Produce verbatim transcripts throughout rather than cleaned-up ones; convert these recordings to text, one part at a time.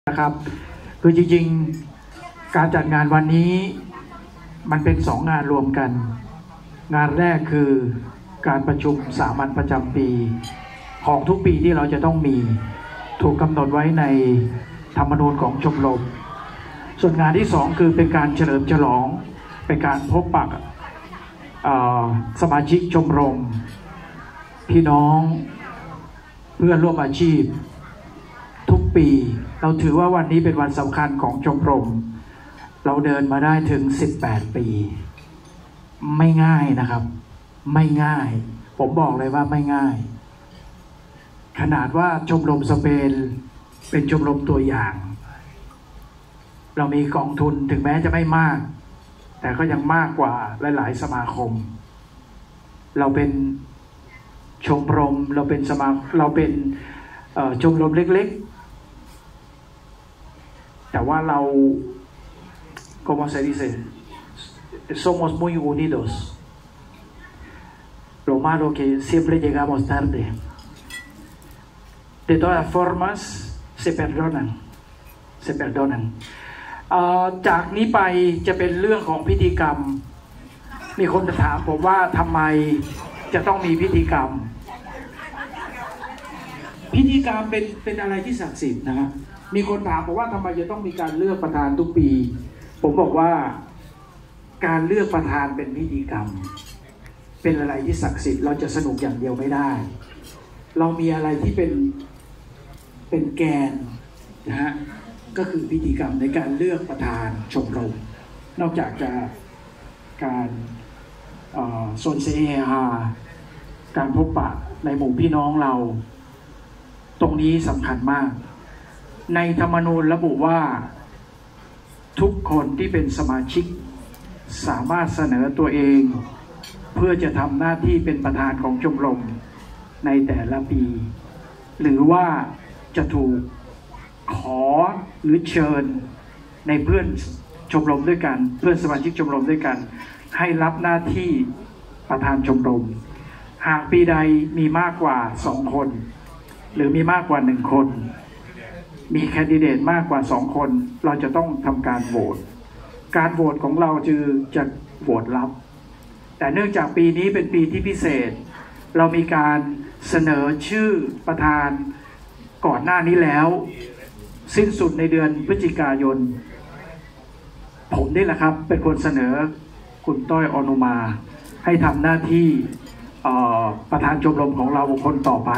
นะครับคือจริงๆการจัดงานวันนี้มันเป็นสองงานรวมกันงานแรกคือการประชุมสามัญประจำปีของทุกปีที่เราจะต้องมีถูกกำหนดไว้ในธรรมนูญของชมรมส่วนงานที่สองคือเป็นการเฉลิมฉลองเป็นการพบปะสมาชิกชมรมพี่น้องเพื่อนร่วมอาชีพทุกปีเราถือว่าวันนี้เป็นวันสำคัญของชมรมเราเดินมาได้ถึงสิบแปดปีไม่ง่ายนะครับไม่ง่ายผมบอกเลยว่าไม่ง่ายขนาดว่าชมรมสเปนเป็นชมรมตัวอย่างเรามีกองทุนถึงแม้จะไม่มากแต่ก็ยังมากกว่าหลายๆสมาคมเราเป็นชมรมเราเป็นสมาเราเป็นชมรมเล็กๆแต่ว่าเรา como se dice somos muy unidos lo malo que siempre llegamos tarde de todas formas se perdonan se perdonan จากนี้ไปจะเป็นเรื่องของพิธีกรรมมีคนจะถามผมว่าทำไมจะต้องมีพิธีกรรมพิธีกรรมเป็นเป็นอะไรที่ศักดิ์สิทธิ์นะครับมีคนถามผมว่าทำไมจะต้องมีการเลือกประธานทุกปีผมบอกว่าการเลือกประธานเป็นพิธีกรรมเป็นอะไรที่ศักดิ์สิทธิ์เราจะสนุกอย่างเดียวไม่ได้เรามีอะไรที่เป็นเป็นแกนนะฮะก็คือพิธีกรรมในการเลือกประธานชมรมนอกจากจะการโซนเซฮาการพบปะในหมู่พี่น้องเราตรงนี้สำคัญมากในธรรมนูญระบุว่าทุกคนที่เป็นสมาชิกสามารถเสนอตัวเองเพื่อจะทำหน้าที่เป็นประธานของชมรมในแต่ละปีหรือว่าจะถูกขอหรือเชิญในเพื่อนชมรมด้วยกันเพื่อนสมาชิกชมรมด้วยกันให้รับหน้าที่ประธานชมรมหากปีใดมีมากกว่าสองคนหรือมีมากกว่าหนึ่งคนมีแคนดิเดตมากกว่าสองคนเราจะต้องทำการโหวตการโหวตของเราจะจะโหวตลับแต่เนื่องจากปีนี้เป็นปีที่พิเศษเรามีการเสนอชื่อประธานก่อนหน้านี้แล้วสิ้นสุดในเดือนพฤศจิกายนผมนี่แหละครับเป็นคนเสนอคุณต้อยอนุมาให้ทำหน้าที่ประธานชมรมของเราคนต่อไป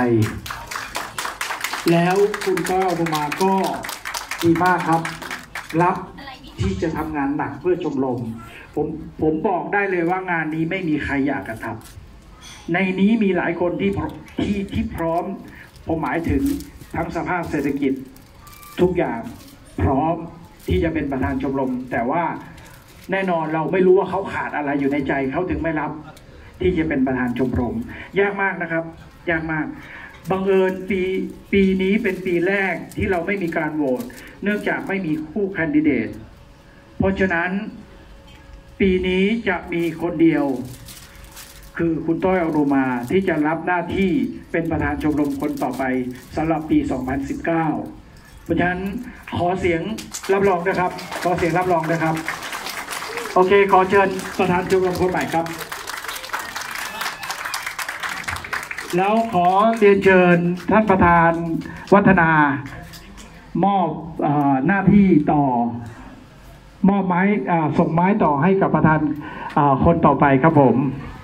แล้วคุณต้อยอนุมาก็ดีมากครับรับที่จะทำงานหนักเพื่อชมรมผมผมบอกได้เลยว่างานนี้ไม่มีใครอยากกระทำในนี้มีหลายคนที่ที่ที่พร้อมผมหมายถึงทั้งสภาพเศรษฐกิจทุกอย่างพร้อมที่จะเป็นประธานชมรมแต่ว่าแน่นอนเราไม่รู้ว่าเขาขาดอะไรอยู่ในใจเขาถึงไม่รับที่จะเป็นประธานชมรมยากมากนะครับยากมากบังเอิญปีปีนี้เป็นปีแรกที่เราไม่มีการโหวตเนื่องจากไม่มีคู่แคนดิเดตเพราะฉะนั้นปีนี้จะมีคนเดียวคือคุณต้อยอนุมาที่จะรับหน้าที่เป็นประธานชมรมคนต่อไปสำหรับปีสองพันสิบเก้าเพราะฉะนั้นขอเสียงรับรองนะครับขอเสียงรับรองนะครับโอเคขอเชิญประธานชมรมคนใหม่ครับแล้วขอเรียนเชิญท่านประธานวัฒนามอบหน้าที่ต่อมอบไม้ส่งไม้ต่อให้กับประธานคนต่อไปครับผม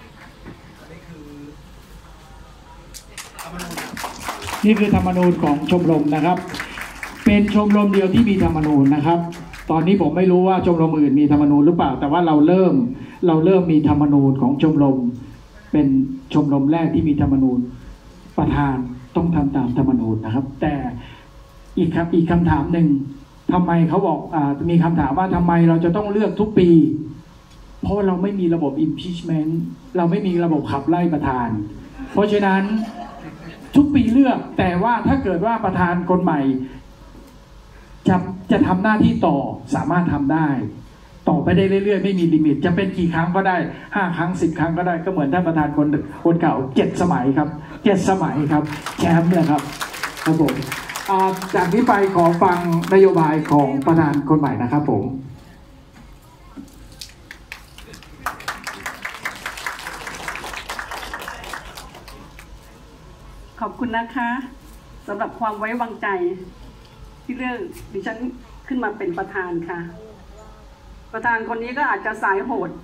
นี่คือธรรมนูญของชมรมนะครับเป็นชมรมเดียวที่มีธรรมนูญนะครับตอนนี้ผมไม่รู้ว่าชมรมอื่นมีธรรมนูญหรือเปล่าแต่ว่าเราเริ่มเราเริ่มมีธรรมนูญของชมรมเป็นชมรมแรกที่มีธรรมนูญประธานต้องทำตามธรรมนูญนะครับแต่อีกครับอีกคำถามหนึ่งทำไมเขาบอกอ่ามีคำถามว่าทำไมเราจะต้องเลือกทุกปีเพราะเราไม่มีระบบ impeachment เราไม่มีระบบขับไล่ประธานเพราะฉะนั้นทุกปีเลือกแต่ว่าถ้าเกิดว่าประธานคนใหม่จะจะทำหน้าที่ต่อสามารถทำได้ต่อไปได้เรื่อยๆไม่มีลิมิตจะเป็นกี่ครั้งก็ได้ห้าครั้งสิบครั้งก็ได้ก็เหมือนท่านประธานคนคนเก่าเจ็ดสมัยครับเจ็ดสมัยครับแชมป์เลยครับครับผมจากนี้ไปขอฟังนโยบายของประธานคนใหม่นะครับผมขอบคุณนะคะสำหรับความไว้วางใจที่เลือกดิฉันขึ้นมาเป็นประธานค่ะประธานคนนี้ก็อาจจะสายโหด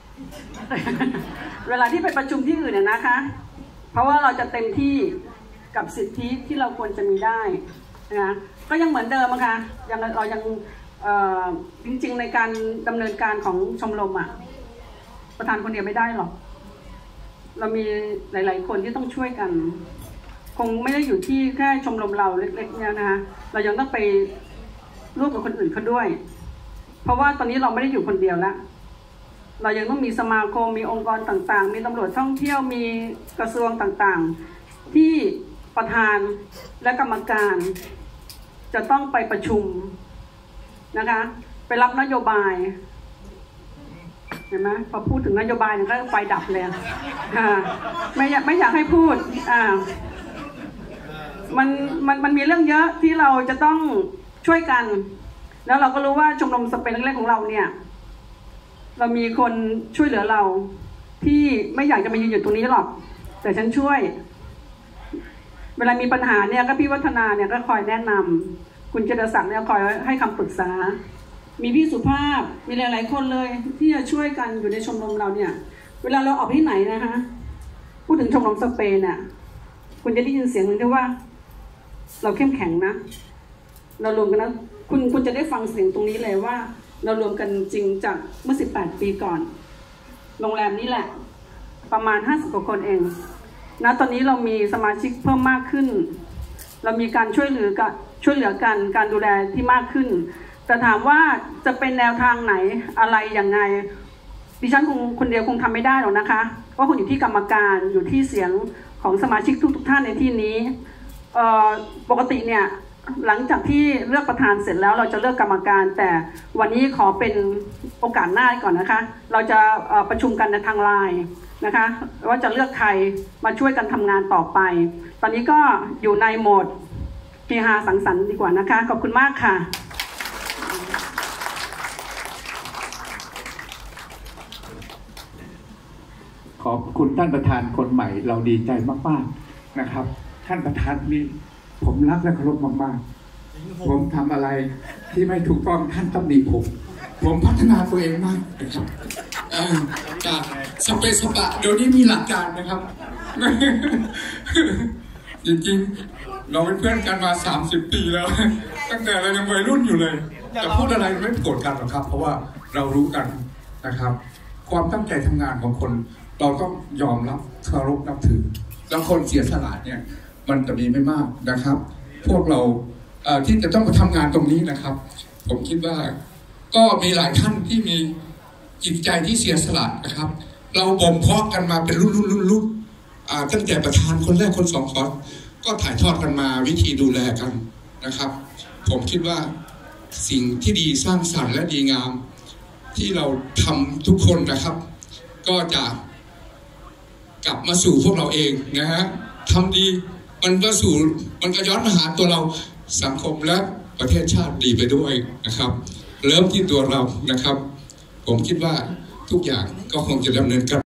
เวลาที่ไปประชุมที่อื่นเนี่ยนะคะเพราะว่าเราจะเต็มที่กับสิทธิที่เราควรจะมีได้นะก็ยังเหมือนเดิมนะคะยังเรายังจริงๆในการดำเนินการของชมรมอ่ะประธานคนเดียวไม่ได้หรอกเรามีหลายๆคนที่ต้องช่วยกันคงไม่ได้อยู่ที่แค่ชมรมเราเล็กๆเนี่ยนะคะเรายังต้องไปร่วมกับคนอื่นเขาด้วยเพราะว่าตอนนี้เราไม่ได้อยู่คนเดียวแล้วเรายังต้องมีสมาคมมีองค์กรต่างๆมีตำรวจท่องเที่ยวมีกระทรวงต่างๆที่ประธานและกรรมการจะต้องไปประชุมนะคะไปรับนโยบายเห็นไหมพอพูดถึงนโยบายเนี่ยก็ไฟดับเลยอ่าไม่อยากไม่อยากให้พูดอ่ามันมันมันมีเรื่องเยอะที่เราจะต้องช่วยกันแล้วเราก็รู้ว่าชมรมสเปนเล็กๆของเราเนี่ยเรามีคนช่วยเหลือเราที่ไม่อยากจะมายืนอยู่ตรงนี้หรอกแต่ฉันช่วยเวลามีปัญหาเนี่ยก็พี่วัฒนาเนี่ยก็คอยแนะนำคุณเจริญศักดิ์เนี่ยคอยให้คำปรึกษามีพี่สุภาพมีหลายๆคนเลยที่จะช่วยกันอยู่ในชมรมเราเนี่ยเวลาเราออกที่ไหนนะคะพูดถึงชมรมสเปนเนี่ยคุณจะได้ยินเสียงหนึ่งที่ว่าเราเข้มแข็งนะเรารวมกันนะคุณคุณจะได้ฟังเสียงตรงนี้เลยว่าเรารวมกันจริงจากเมื่อสิบแปดปีก่อนโรงแรมนี้แหละประมาณห้าสิบกว่าคนเองนะตอนนี้เรามีสมาชิกเพิ่มมากขึ้นเรามีการช่วยเหลือกันช่วยเหลือกันการดูแลที่มากขึ้นแต่ถามว่าจะเป็นแนวทางไหนอะไรอย่างไงดิฉันคงคนเดียวคงทำไม่ได้หรอกนะคะเพราะคุณอยู่ที่กรรมการอยู่ที่เสียงของสมาชิกทุกๆท่านในที่นี้ปกติเนี่ยหลังจากที่เลือกประธานเสร็จแล้วเราจะเลือกกรรมการแต่วันนี้ขอเป็นโอกาสหน้าก่อนนะคะเราจะประชุมกันในทางไลน์นะคะว่าจะเลือกใครมาช่วยกันทำงานต่อไปตอนนี้ก็อยู่ในโหมดเฮฮาสังสรรค์ดีกว่านะคะขอบคุณมากค่ะขอบคุณท่านประธานคนใหม่เราดีใจมากๆนะครับท่านประธานนี่ผมรักและเคารพมากๆผมทำอะไรที่ไม่ถูกต้องท่านตำหนิผมผมพัฒนาตัวเองมากนะครับจากสเปซสปะเดี๋ยวนี้มีหลักการนะครับจริงๆเราเป็นเพื่อนกันมาสามสิบปีแล้วตั้งแต่เรายังวัยรุ่นอยู่เลยจะพูดอะไรไม่โกรธกันหรอกครับเพราะว่าเรารู้กันนะครับความตั้งใจทำงานของคนเราต้องยอมรับเคารพนับถือแล้วคนเสียสละเนี่ยมันจะมีไม่มากนะครับพวกเราที่จะต้องมาทำงานตรงนี้นะครับผมคิดว่าก็มีหลายท่านที่มีจิตใจที่เสียสละนะครับเราบ่มเพาะกันมาเป็นรุ่นรุ่นรุ่นรุ่นตั้งแต่ประธานคนแรกคนสองคนก็ถ่ายทอดกันมาวิธีดูแลกันนะครับผมคิดว่าสิ่งที่ดีสร้างสรรค์และดีงามที่เราทำทุกคนนะครับก็จะกลับมาสู่พวกเราเองนะฮะทำดีมันก็สู่มันก็ย้อนมาหาตัวเราสังคมและประเทศชาติดีไปด้วยนะครับเริ่มที่ตัวเรานะครับผมคิดว่าทุกอย่างก็คงจะดำเนินการ